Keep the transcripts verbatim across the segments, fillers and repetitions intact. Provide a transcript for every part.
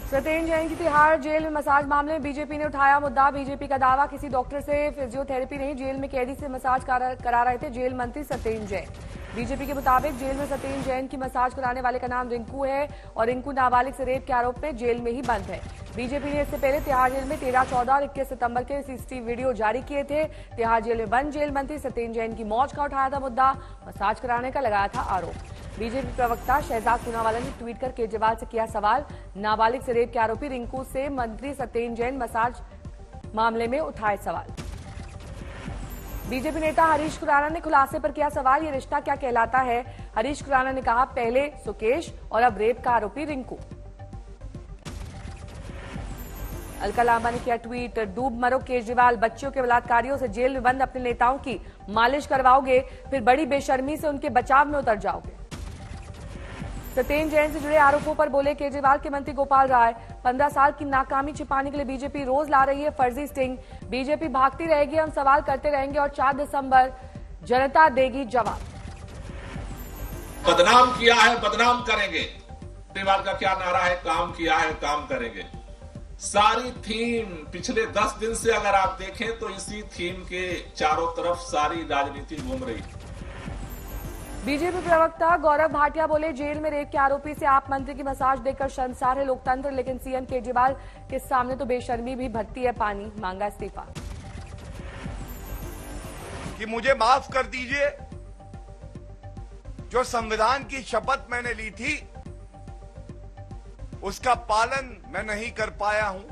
सत्येंद्र जैन की तिहाड़ जेल में मसाज मामले में बीजेपी ने उठाया मुद्दा। बीजेपी का दावा, किसी डॉक्टर से फिजियोथेरेपी नहीं, जेल में कैदी से मसाज करा रहे थे जेल मंत्री सत्येंद्र जैन। बीजेपी के मुताबिक जेल में सत्येंद्र जैन की मसाज कराने वाले का नाम रिंकू है और रिंकू नाबालिग से रेप के आरोप में जेल में ही बंद है। बीजेपी ने इससे पहले तिहाड़ जेल में तेरह, चौदह और इक्कीस सितंबर के सीसीटीवी वीडियो जारी किए थे। तिहाड़ जेल में बंद जेल मंत्री सत्येंद्र जैन की मौज का उठाया था मुद्दा, मसाज कराने का लगाया था आरोप। बीजेपी प्रवक्ता शहजाद पूनावाला ने ट्वीट कर केजरीवाल से किया सवाल, नाबालिग से रेप के आरोपी रिंकू से मंत्री सत्येंद्र जैन मसाज मामले में उठाए सवाल। बीजेपी नेता हरीश खुराना ने खुलासे पर किया सवाल, ये रिश्ता क्या कहलाता है। हरीश खुराना ने कहा, पहले सुकेश और अब रेप का आरोपी रिंकू। अलका लांबा ने किया ट्वीट, डूब मरो केजरीवाल, बच्चियों के बलात्कारियों से जेल में बंद अपने नेताओं की मालिश करवाओगे, फिर बड़ी बेशर्मी से उनके बचाव में उतर जाओगे। सत्येंद्र जैन से जुड़े आरोपों पर बोले केजरीवाल के मंत्री गोपाल राय, पंद्रह साल की नाकामी छिपाने के लिए बीजेपी रोज ला रही है फर्जी स्टिंग। बीजेपी भागती रहेगी, हम सवाल करते रहेंगे और चार दिसंबर जनता देगी जवाब। बदनाम किया है, बदनाम करेंगे। केजरीवाल का क्या नारा है, काम किया है, काम करेंगे। सारी थीम पिछले दस दिन से अगर आप देखें तो इसी थीम के चारों तरफ सारी राजनीति घूम रही है। बीजेपी प्रवक्ता गौरव भाटिया बोले, जेल में रेप के आरोपी से आप मंत्री की मसाज देकर शर्मसार है लोकतंत्र, लेकिन सीएम केजरीवाल के सामने तो बेशर्मी भी भरती है पानी, मांगा इस्तीफा। कि मुझे माफ कर दीजिए, जो संविधान की शपथ मैंने ली थी उसका पालन मैं नहीं कर पाया हूं।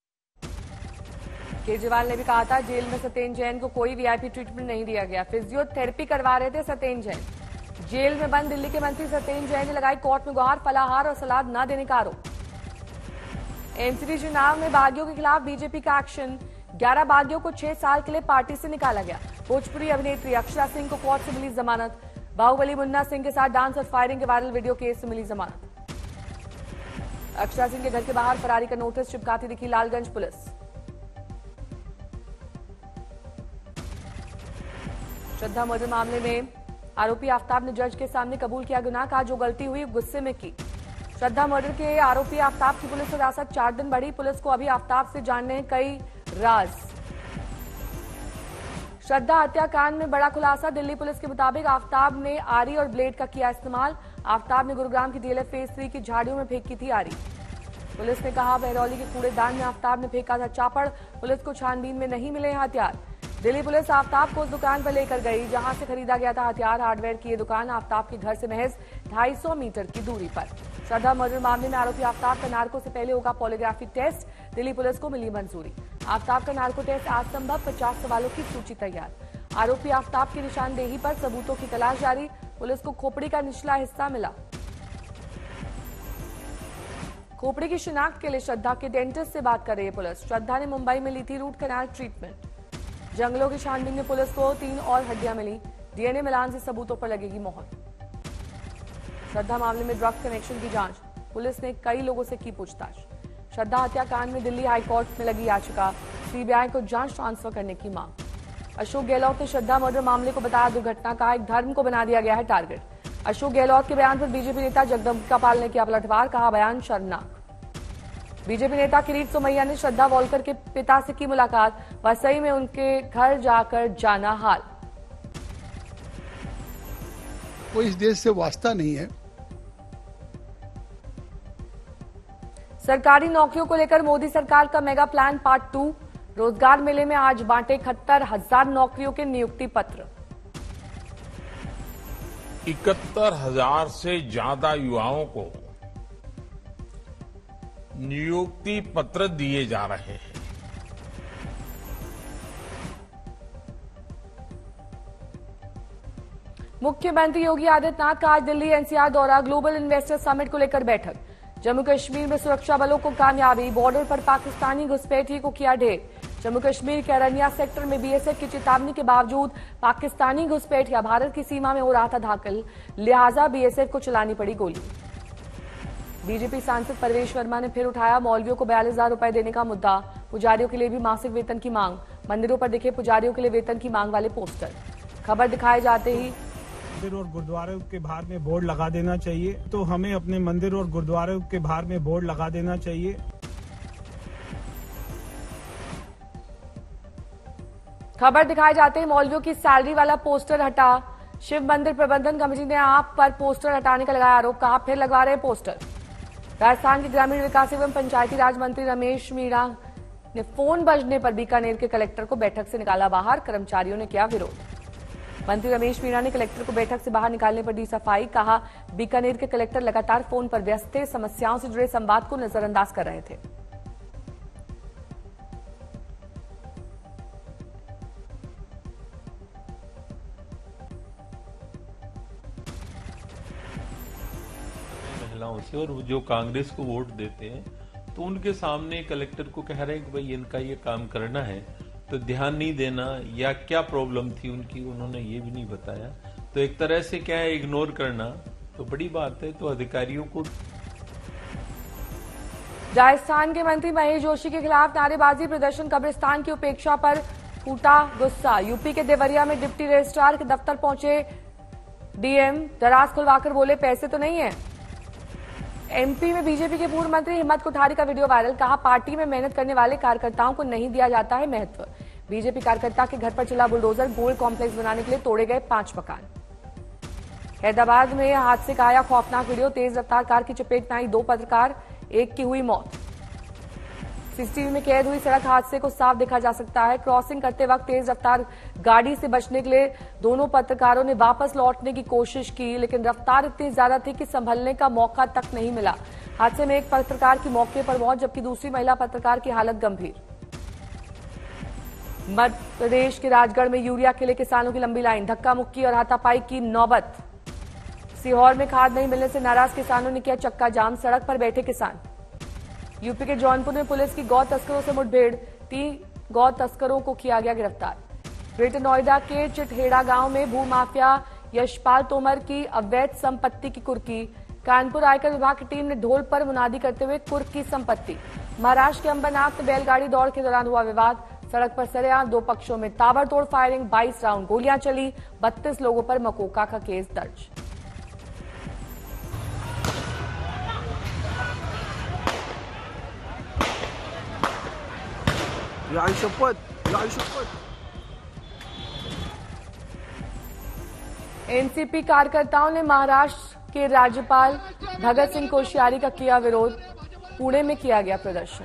केजरीवाल ने भी कहा था, जेल में सत्येंद्र जैन को कोई वीआईपी ट्रीटमेंट नहीं दिया गया, फिजियोथेरेपी करवा रहे थे सत्येंद्र जैन। जेल में बंद दिल्ली के मंत्री सत्येंद्र जैन ने लगाई कोर्ट में गुहार, फलाहार और सलाद न देने का आरोप। एनसीपी चुनाव में बागियों के खिलाफ बीजेपी का एक्शन, ग्यारह बागियों को छह साल के लिए पार्टी से निकाला गया। भोजपुरी अभिनेत्री अक्षरा सिंह को कोर्ट से मिली जमानत। बाहुबली मुन्ना सिंह के साथ डांस और फायरिंग के वायरल वीडियो केस से मिली जमानत। अक्षरा सिंह के घर के बाहर फरारी का नोटिस चिपकाती दिखी लालगंज पुलिस। श्रद्धा मर्डर मामले में आरोपी आफ्ताब ने जज के सामने कबूल किया गुनाह, कहा जो गलती हुई गुस्से में की। श्रद्धा मर्डर के आरोपी आफ्ताब की पुलिस हिरासत चार दिन बढ़ी, पुलिस को अभी आफ्ताब से जानने हैं कई राज। श्रद्धा हत्याकांड में बड़ा खुलासा, दिल्ली पुलिस के मुताबिक आफ्ताब ने आरी और ब्लेड का किया इस्तेमाल। आफ्ताब ने गुरुग्राम की डीएलएफ फेज थ्री की झाड़ियों में फेंकी थी आरी। पुलिस ने कहा, बहरौली के कूड़ेदान में आफ्ताब ने फेंका था चापड़, पुलिस को छानबीन में नहीं मिले हथियार। दिल्ली पुलिस आफ्ताब को उस दुकान पर लेकर गई जहां से खरीदा गया था हथियार। हार्डवेयर की ये दुकान आफ्ताब के घर से महज ढाई सौ मीटर की दूरी पर। श्रद्धा मर्डर मामले में आरोपी आफ्ताब का नार्को से पहले होगा पॉलीग्राफी टेस्ट, दिल्ली पुलिस को मिली मंजूरी। आफ्ताब का नार्को टेस्ट आज संभव, पचास सवालों की सूची तैयार। आरोपी आफ्ताब की निशानदेही पर सबूतों की तलाश जारी, पुलिस को खोपड़ी का निचला हिस्सा मिला। खोपड़ी की शिनाख्त के लिए श्रद्धा के डेंटिस्ट से बात कर रही है पुलिस। श्रद्धा ने मुंबई में ली थी रूट कैनाल ट्रीटमेंट। जंगलों की छानबीन में पुलिस को तीन और हड्डियां मिली, डीएनए मिलान से सबूतों पर लगेगी मोहर। श्रद्धा मामले में ड्रग कनेक्शन की जांच, पुलिस ने कई लोगों से की पूछताछ। श्रद्धा हत्याकांड में दिल्ली हाईकोर्ट में लगी याचिका, सीबीआई को जांच ट्रांसफर करने की मांग। अशोक गहलोत ने श्रद्धा मर्डर मामले को बताया दुर्घटना का, एक धर्म को बना दिया गया है टारगेट। अशोक गहलोत के बयान पर बीजेपी नेता जगदम्बिका पाल ने किया पलटवार, कहा बयान शर्मनाक। बीजेपी नेता किरीट सोमैया ने श्रद्धा वॉलकर के पिता से की मुलाकात, वसई में उनके घर जाकर जाना हाल। वो इस देश से वास्ता नहीं है। सरकारी नौकरियों को लेकर मोदी सरकार का मेगा प्लान पार्ट टू, रोजगार मेले में आज बांटे इकहत्तर हजार नौकरियों के नियुक्ति पत्र। इकहत्तर हजार से ज्यादा युवाओं को नियुक्ति पत्र दिए जा रहे हैं। मुख्यमंत्री योगी आदित्यनाथ का आज दिल्ली एनसीआर दौरा, ग्लोबल इन्वेस्टर समिट को लेकर बैठक। जम्मू कश्मीर में सुरक्षा बलों को कामयाबी, बॉर्डर पर पाकिस्तानी घुसपैठी को किया ढेर। जम्मू कश्मीर के अरनिया सेक्टर में बीएसएफ की चेतावनी के बावजूद पाकिस्तानी घुसपैठिया भारत की सीमा में हो रहा था दाखिल, लिहाजा बीएसएफ को चलानी पड़ी गोली। बीजेपी सांसद परवेश वर्मा ने फिर उठाया मौलवियों को बयालीस हजार रुपए देने का मुद्दा, पुजारियों के लिए भी मासिक वेतन की मांग। मंदिरों पर दिखे पुजारियों के लिए वेतन की मांग वाले पोस्टर। खबर दिखाए जाते ही मंदिर और गुरुद्वारों के बाहर में बोर्ड लगा देना चाहिए। तो हमें अपने मंदिर और गुरुद्वारों के बाहर में बोर्ड लगा देना चाहिए। खबर दिखाए जाते ही मौलवियों की सैलरी वाला पोस्टर हटा। शिव मंदिर प्रबंधन कमेटी ने आप पर पोस्टर हटाने का लगाया आरोप, कहा फिर लगवा रहे पोस्टर। राजस्थान के ग्रामीण विकास एवं पंचायती राज मंत्री रमेश मीणा ने फोन बजने पर बीकानेर के कलेक्टर को बैठक से निकाला बाहर, कर्मचारियों ने किया विरोध। मंत्री रमेश मीणा ने कलेक्टर को बैठक से बाहर निकालने पर दी सफाई, कहा बीकानेर के कलेक्टर लगातार फोन पर व्यस्त थे, समस्याओं से जुड़े संवाद को नजरअंदाज कर रहे थे। महिलाओं से, और जो कांग्रेस को वोट देते हैं तो उनके सामने कलेक्टर को कह रहे हैं कि भाई इनका ये काम करना है, तो ध्यान नहीं देना, या क्या प्रॉब्लम थी उनकी उन्होंने ये भी नहीं बताया। तो एक तरह से क्या है, इग्नोर करना तो बड़ी बात है। तो अधिकारियों को राजस्थान के मंत्री महेश जोशी के खिलाफ नारेबाजी, प्रदर्शन, कब्रिस्तान की उपेक्षा पर फूटा गुस्सा। यूपी के देवरिया में डिप्टी रजिस्ट्रार के दफ्तर पहुंचे डीएम, दराज खुलवाकर बोले पैसे तो नहीं है। एमपी में बीजेपी के पूर्व मंत्री हिम्मत कोठारी का वीडियो वायरल, कहा पार्टी में मेहनत करने वाले कार्यकर्ताओं को नहीं दिया जाता है महत्व। बीजेपी कार्यकर्ता के घर पर चला बुलडोजर, गोल्ड कॉम्प्लेक्स बनाने के लिए तोड़े गए पांच मकान। हैदराबाद में हादसे का आया खौफनाक वीडियो, तेज रफ्तार कार की चपेट में आई दो पत्रकार, एक की हुई मौत। सीसीटीवी में कैद हुई सड़क हादसे को साफ देखा जा सकता है। क्रॉसिंग करते वक्त तेज रफ्तार गाड़ी से बचने के लिए दोनों पत्रकारों ने वापस लौटने की कोशिश की, लेकिन रफ्तार इतनी ज्यादा थी कि संभलने का मौका तक नहीं मिला। हादसे में एक पत्रकार की मौके पर मौत, जबकि दूसरी महिला पत्रकार की हालत गंभीर। मध्य प्रदेश के राजगढ़ में यूरिया के लिए किसानों की लंबी लाइन, धक्का मुक्की और हाथापाई की नौबत। सीहोर में खाद नहीं मिलने से नाराज किसानों ने किया चक्का जाम, सड़क पर बैठे किसान। यूपी के जौनपुर में पुलिस की गौ तस्करों से मुठभेड़, तीन गौ तस्करों को किया गया गिरफ्तार। ग्रेटर नोएडा के चिटहेड़ा गांव में भूमाफिया यशपाल तोमर की अवैध संपत्ति की कुर्की। कानपुर आयकर विभाग की टीम ने ढोल पर मुनादी करते हुए कुर्क की संपत्ति। महाराष्ट्र के अंबरनाथ में बैलगाड़ी दौड़ के दौरान हुआ विवाद, सड़क पर सरेआम दो पक्षों में ताबड़तोड़ फायरिंग, बाईस राउंड गोलियां चली, बत्तीस लोगों पर मकोका का केस दर्ज। एनसीपी कार्यकर्ताओं ने महाराष्ट्र के राज्यपाल भगत सिंह कोश्यारी का किया विरोध, पुणे में किया गया प्रदर्शन।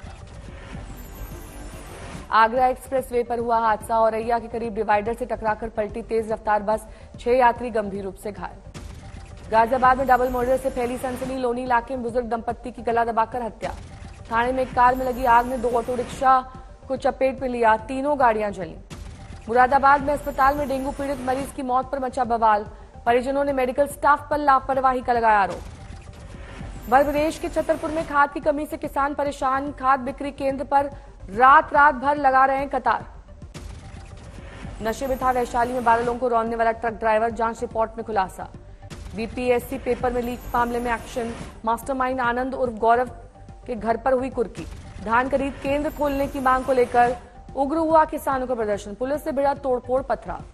आगरा एक्सप्रेस वे पर हुआ हादसा, औरैया के करीब डिवाइडर से टकराकर पलटी तेज रफ्तार बस, छह यात्री गंभीर रूप से घायल। गाजियाबाद में डबल मर्डर से फैली सनसनी, लोनी इलाके में बुजुर्ग दंपत्ति की गला दबाकर हत्या। थाने में एक कार में लगी आग ने दो ऑटो रिक्शा को चपेट में लिया, तीनों गाड़ियां जली। मुरादाबाद में अस्पताल में डेंगू पीड़ित मरीज की मौत पर मचा बवाल, परिजनों ने मेडिकल स्टाफ पर लापरवाही का लगाया आरोप। मध्य प्रदेश के छतरपुर में खाद की कमी से किसान परेशान, खाद बिक्री केंद्र पर रात रात भर लगा रहे हैं कतार। नशे में था वैशाली में बारह लोगों को रौंदने वाला ट्रक ड्राइवर, जांच रिपोर्ट में खुलासा। बीपीएससी पेपर में लीक मामले में एक्शन, मास्टरमाइंड आनंद उर्फ गौरव के घर पर हुई कुर्की। धान खरीद केंद्र खोलने की मांग को लेकर उग्र हुआ किसानों का प्रदर्शन, पुलिस से भिड़ा तोड़फोड़ पथराव।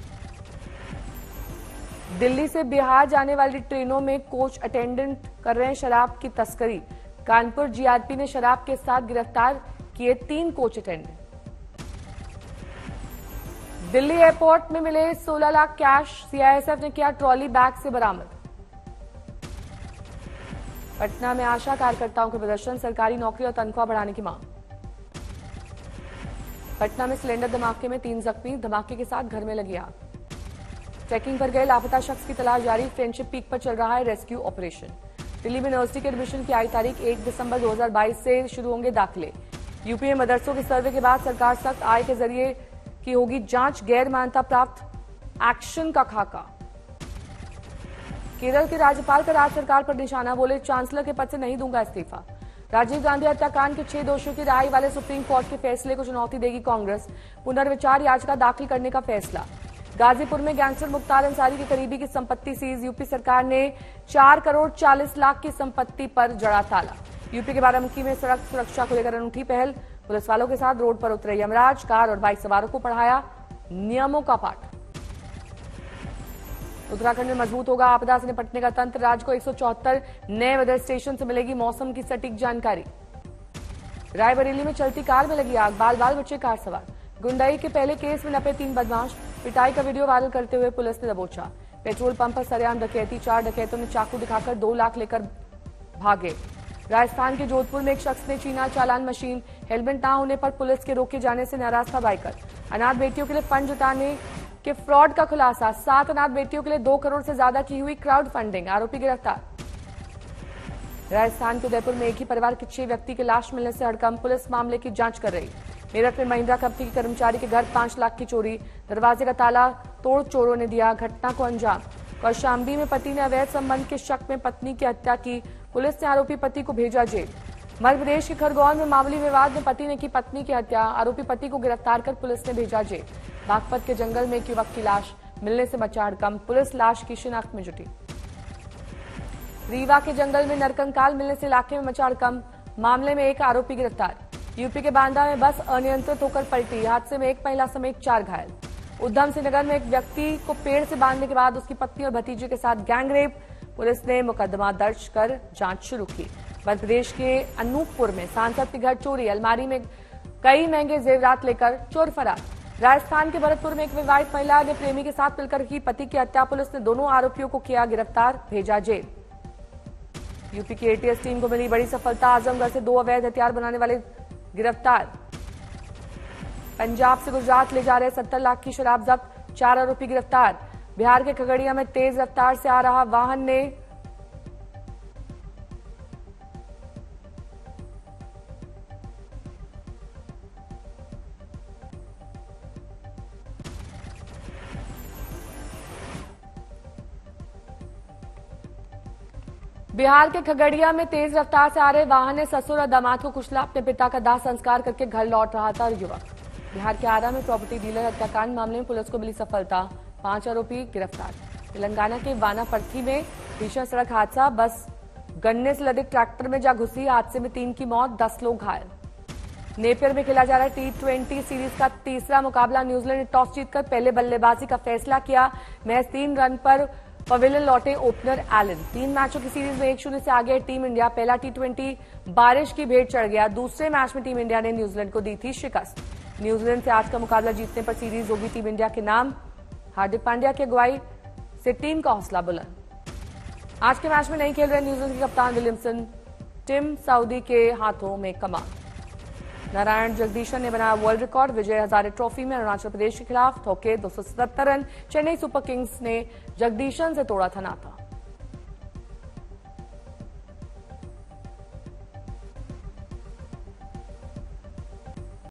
दिल्ली से बिहार जाने वाली ट्रेनों में कोच अटेंडेंट कर रहे हैं शराब की तस्करी। कानपुर जीआरपी ने शराब के साथ गिरफ्तार किए तीन कोच अटेंडेंट। दिल्ली एयरपोर्ट में मिले सोलह लाख कैश, सीआईएसएफ ने किया ट्रॉली बैग से बरामद। पटना में आशा कार्यकर्ताओं के प्रदर्शन, सरकारी नौकरी और तनख्वाह बढ़ाने की मांग। पटना में सिलेंडर धमाके में तीन जख्मी, धमाके के साथ घर में लगी आग। ट्रैकिंग पर गए लापता शख्स की तलाश जारी, फ्रेंडशिप पीक पर चल रहा है रेस्क्यू ऑपरेशन। दिल्ली में यूनिवर्सिटी के एडमिशन की आई तारीख एक दिसंबर दो हज़ार बाईस से शुरू होंगे दाखिले। यूपी में मदरसों के सर्वे के बाद सरकार सख्त, आय के जरिए की होगी जांच, गैर मान्यता प्राप्त एक्शन का खाका। केरल के राज्यपाल का राज्य सरकार पर निशाना, बोले चांसलर के पद से नहीं दूंगा इस्तीफा। राजीव गांधी हत्याकांड के छह दोषियों की रिहाई वाले सुप्रीम कोर्ट के फैसले को चुनौती देगी कांग्रेस, पुनर्विचार याचिका दाखिल करने का फैसला। गाजीपुर में गैंगस्टर मुख्तार अंसारी की करीबी की संपत्ति सीज, यूपी सरकार ने चार करोड़ चालीस लाख की संपत्ति पर जड़ा ताला। यूपी के बाराबंकी में सड़क सुरक्षा को लेकर अनूठी पहल, पुलिस वालों के साथ रोड पर उतरे यमराज, कार और बाइक सवारों को पढ़ाया नियमों का पाठ। उत्तराखंड में मजबूत होगा आपदा से निपटने का तंत्र। राज्य को एक सौ चौहत्तर नए वेदर स्टेशन से मिलेगी मौसम की सटीक जानकारी। रायबरेली में चलती कार में लगी आग, बाल बाल बच्चे कार सवार। गुंडाई के पहले केस में नपे तीन बदमाश, पिटाई का वीडियो वायरल करते हुए पुलिस ने दबोचा। पेट्रोल पंप पर सरेआम डकैती, चार डकैतों ने चाकू दिखाकर दो लाख लेकर भागे। राजस्थान के जोधपुर में एक शख्स ने छीना चालान मशीन, हेलमेट ना होने पर पुलिस के रोके जाने से नाराज था बाइकर। अनाथ बेटियों के लिए फंड जुटाने के फ्रॉड का खुलासा, सात अनाथ बेटियों के लिए दो करोड़ से ज्यादा की हुई क्राउड फंडिंग, आरोपी गिरफ्तार। राजस्थान के उदयपुर में एक ही परिवार के छह व्यक्ति की लाश मिलने से हड़कंप, पुलिस मामले की जांच कर रही। मेरठ में महिंद्रा कंपनी के कर्मचारी के घर पांच लाख की चोरी, दरवाजे का ताला तोड़ चोरों ने दिया घटना को अंजाम। कौशाम्बी में पति ने अवैध संबंध के शक में पत्नी की हत्या की, पुलिस ने आरोपी पति को भेजा जेल। मध्य प्रदेश के खरगोन में मामूली विवाद में पति ने की पत्नी की हत्या, आरोपी पति को गिरफ्तार कर पुलिस ने भेजा जेल। बागपत के जंगल में एक युवक की लाश मिलने से मचा हड़कंप, पुलिस लाश की शिनाख्त में जुटी। रीवा के जंगल में नरकंकाल मिलने से इलाके में मचा हड़कंप, मामले में एक आरोपी गिरफ्तार। यूपी के बांदा में बस अनियंत्रित होकर पलटी, हादसे में एक महिला समेत चार घायल। उधम सिंह नगर में एक व्यक्ति को पेड़ से बांधने के बाद उसकी पत्नी और भतीजे के साथ गैंगरेप, पुलिस ने मुकदमा दर्ज कर जांच शुरू की। मध्य प्रदेश के अनूपपुर में सांसद के घर चोरी, अलमारी में कई महंगे जेवरात लेकर चोर फरार। राजस्थान के भरतपुर में एक विवाहित महिला ने प्रेमी के साथ मिलकर की पति की हत्या, पुलिस ने दोनों आरोपियों को किया गिरफ्तार, भेजा जेल। यूपी की एटीएस टीम को मिली बड़ी सफलता, आजमगढ़ से दो अवैध हथियार बनाने वाले गिरफ्तार। पंजाब से गुजरात ले जा रहे सत्तर लाख की शराब जब्त, चार आरोपी गिरफ्तार। बिहार के खगड़िया में तेज रफ्तार से आ रहा वाहन ने बिहार के खगड़िया में तेज रफ्तार से आ रहे वाहन ने ससुर और दामाद को कुचला, अपने पिता का दाह संस्कार करके घर लौट रहा था युवक। बिहार के आरा में प्रॉपर्टी डीलर हत्याकांड मामले में पुलिस को मिली सफलता, पांच आरोपी गिरफ्तार। तेलंगाना के वानापर्थी में भीषण सड़क हादसा, बस गन्ने से लदे ट्रैक्टर में जा घुसी, हादसे में तीन की मौत, दस लोग घायल। नेपियर में खेला जा रहा टी ट्वेंटी सीरीज का तीसरा मुकाबला, न्यूजीलैंड ने टॉस जीतकर पहले बल्लेबाजी का फैसला किया। महज तीन रन पर पवेलियन लौटे ओपनर एलन। तीन मैचों की सीरीज में एक शून्य से आगे टीम इंडिया। पहला टी ट्वेंटी बारिश की भेंट चढ़ गया, दूसरे मैच में टीम इंडिया ने न्यूजीलैंड को दी थी शिकस्त। न्यूजीलैंड से आज का मुकाबला जीतने पर सीरीज होगी टीम इंडिया के नाम। हार्दिक पांड्या की अगुवाई से टीम का हौसला बुलंद। आज के मैच में नहीं खेल रहे न्यूजीलैंड के कप्तान विलियमसन, टिम साउदी के हाथों में कमान। नारायण जगदीशन ने बनाया world record, Vijay Hazare trophy में अरुणाचल प्रदेश के खिलाफ ठोके दो सौ सत्तर रन। चेन्नई सुपर किंग्स ने जगदीशन से तोड़ा था नाता।